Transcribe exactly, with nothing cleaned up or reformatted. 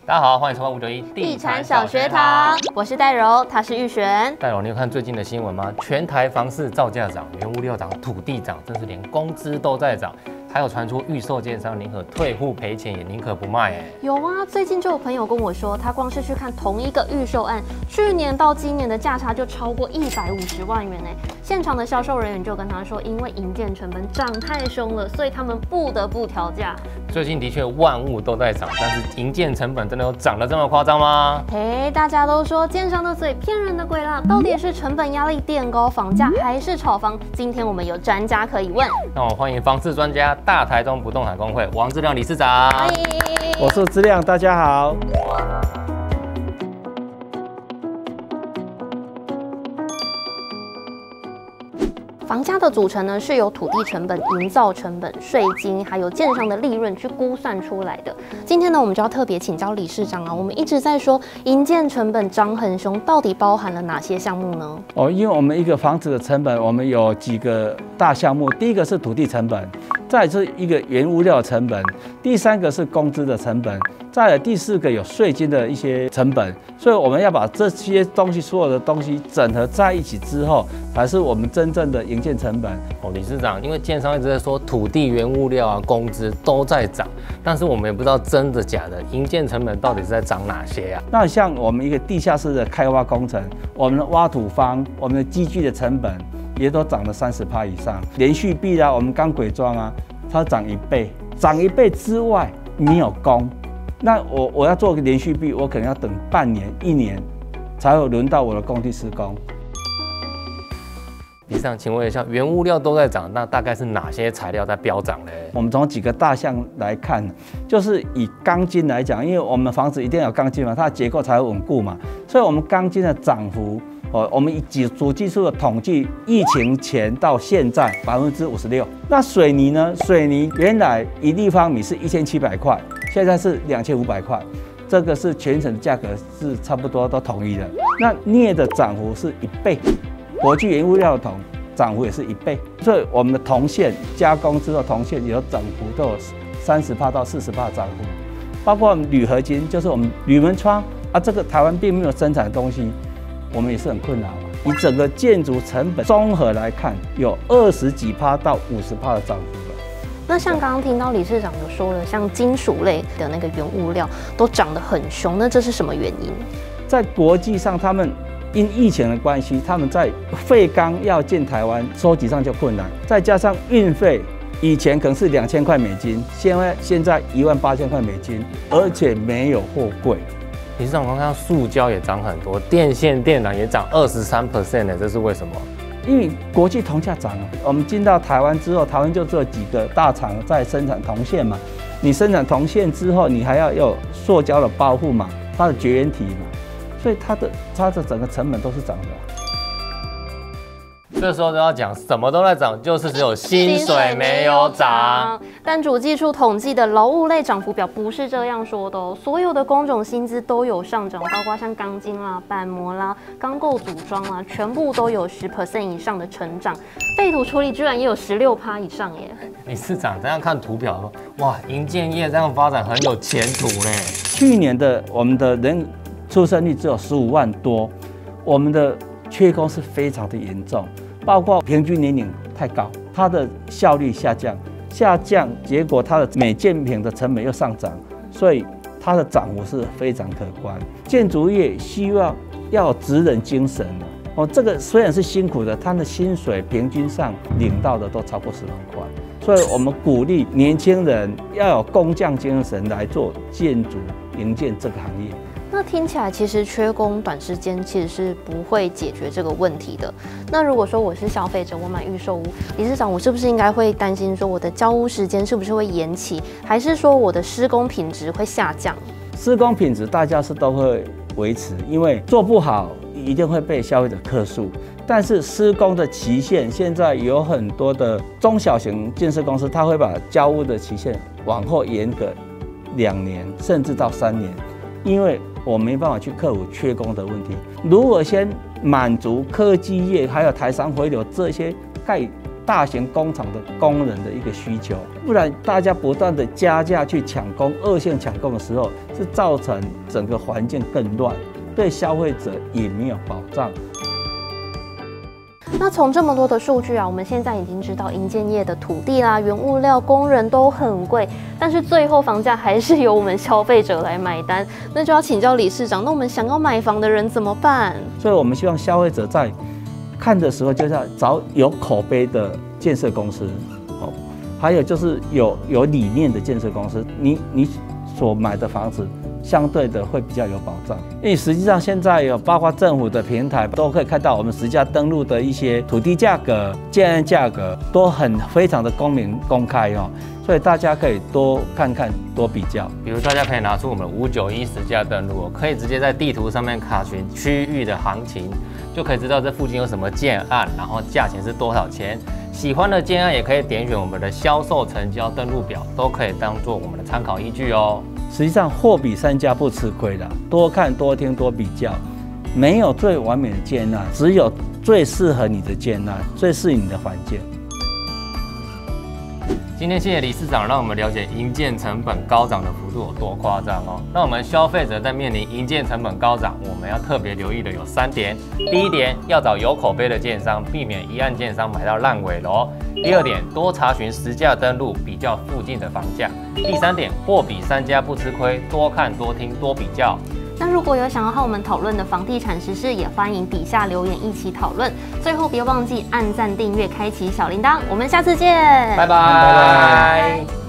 大家好，欢迎收看五九一地产小学堂，我是戴柔，他是玉璇。 戴柔，你有看最近的新闻吗？全台房市造价涨，原物料涨，土地涨，甚至连工资都在涨。还有传出预售建商宁可退户赔钱，也宁可不卖。哎， 有啊，最近就有朋友跟我说，他光是去看同一个预售案，去年到今年的价差就超过一百五十万元哎。现场的销售人员就跟他说，因为营建成本涨太凶了，所以他们不得不调价。 最近的确万物都在涨，但是营建成本真的有涨得这么夸张吗？ 嘿，大家都说奸商的嘴骗人的鬼啦，到底是成本压力垫高房价，还是炒房？今天我们有专家可以问。 那我欢迎房市专家大台中不动产公会王志亮理事长。 欢迎， 我是志亮，大家好。 房价的组成呢，是由土地成本、营造成本、税金，还有建商的利润去估算出来的。今天呢，我们就要特别请教理事长啊，我们一直在说营建成本涨很凶，到底包含了哪些项目呢？ 哦，因为我们一个房子的成本，我们有几个大项目，第一个是土地成本，再来是一个原物料成本，第三个是工资的成本，再来第四个有税金的一些成本。所以我们要把这些东西所有的东西整合在一起之后，才是我们真正的营建成本。 哦，理事长，因为建商一直在说土地、原物料啊、工资都在涨，但是我们也不知道真的假的，营建成本到底是在涨哪些啊？ 那像我们一个地下室的开挖工程，我们的挖土方、我们的机具的成本也都涨了三十趴以上。连续壁啊，我们钢轨桩啊，它涨一倍，涨一倍之外没有工。那我我要做个连续壁，我可能要等半年、一年，才会轮到我的工地施工。 理事长，请问一下，原物料都在涨，那大概是哪些材料在飙涨呢？ 我们从几个大项来看，就是以钢筋来讲，因为我们房子一定要有钢筋嘛，它的结构才会稳固嘛，所以我们钢筋的涨幅，哦，我们以主技术的统计，疫情前到现在百分之五十六。那水泥呢？水泥原来一立方米是一千七百块。现在是两千五百块，这个是全省的价格是差不多都统一的。那镍的涨幅是一倍，国际原物料的铜涨幅也是一倍，所以我们的铜线加工之后，铜线有涨幅都有三十趴到四十趴涨幅，包括我们铝合金，就是我们铝门窗啊，这个台湾并没有生产的东西，我们也是很困扰啊。以整个建筑成本综合来看，有二十几趴到五十趴的涨幅。 那像刚刚听到理事长有说了，像金属类的那个原物料都涨得很凶，那这是什么原因？ 在国际上，他们因疫情的关系，他们在废钢要进台湾收集上就困难，再加上运费，以前可能是两千块美金，现在现在一万八千块美金，而且没有货柜。 理事长，我刚看到塑胶也涨很多，电线电缆也涨二十三 percent 呢，这是为什么？ 因为国际铜价涨了，我们进到台湾之后，台湾就只有几个大厂在生产铜线嘛。你生产铜线之后，你还要有塑胶的保护嘛，它的绝缘体嘛，所以它的它的整个成本都是涨的。 这时候都要讲什么都在涨，就是只有薪水没有涨。 但主计处统计的劳务类涨幅表不是这样说的哦，所有的工种薪资都有上涨，包括像钢筋啦、板模啦、钢构组装啦，全部都有十 percent 以上的成长。废土处理居然也有十六趴以上耶！ 理事长这样看图表说，哇，营建业这样发展很有前途嘞。 去年的我们的人出生率只有十五万多，我们的缺工是非常的严重。包括平均年龄太高，它的效率下降，下降，结果它的每件品的成本又上涨，所以它的涨幅是非常可观。建筑业希望要有职人精神哦，这个虽然是辛苦的，他的薪水平均上领到的都超过十万块，所以我们鼓励年轻人要有工匠精神来做建筑营建这个行业。 那听起来其实缺工短时间其实是不会解决这个问题的。那如果说我是消费者，我买预售屋，理事长，我是不是应该会担心说我的交屋时间是不是会延期，还是说我的施工品质会下降？ 施工品质大家是都会维持，因为做不好一定会被消费者客诉。但是施工的期限，现在有很多的中小型建设公司，他会把交屋的期限往后延个两年，甚至到三年，因为我没办法去克服缺工的问题。如果先满足科技业还有台商回流这些盖大型工厂的工人的一个需求，不然大家不断的加价去抢工，恶性抢工的时候，是造成整个环境更乱，对消费者也没有保障。 那从这么多的数据啊，我们现在已经知道营建业的土地啦、原物料、工人都很贵，但是最后房价还是由我们消费者来买单。那就要请教理事长，那我们想要买房的人怎么办？ 所以我们希望消费者在看的时候，就是要找有口碑的建设公司，哦，还有就是有有理念的建设公司，你你所买的房子相对的会比较有保障。因为实际上现在有包括政府的平台都可以看到我们实价登录的一些土地价格、建案价格都很非常的公明公开哦，所以大家可以多看看、多比较。 比如大家可以拿出我们五九一实价登录，可以直接在地图上面卡询区域的行情，就可以知道这附近有什么建案，然后价钱是多少钱。喜欢的建案也可以点选我们的销售成交登录表，都可以当做我们的参考依据哦。 实际上货比三家不吃亏的，多看多听多比较，没有最完美的建案，只有最适合你的建案，最适应你的环境。 今天谢谢理事长，让我们了解营建成本高涨的幅度有多夸张哦。那我们消费者在面临营建成本高涨，我们要特别留意的有三点。第一点，要找有口碑的建商，避免一案建商买到烂尾楼。第二点，多查询实价登录，比较附近的房价。第三点，货比三家不吃亏，多看多听多比较。 那如果有想要和我们讨论的房地产时事，也欢迎底下留言一起讨论。最后别忘记按赞、订阅、开启小铃铛。我们下次见， 拜拜。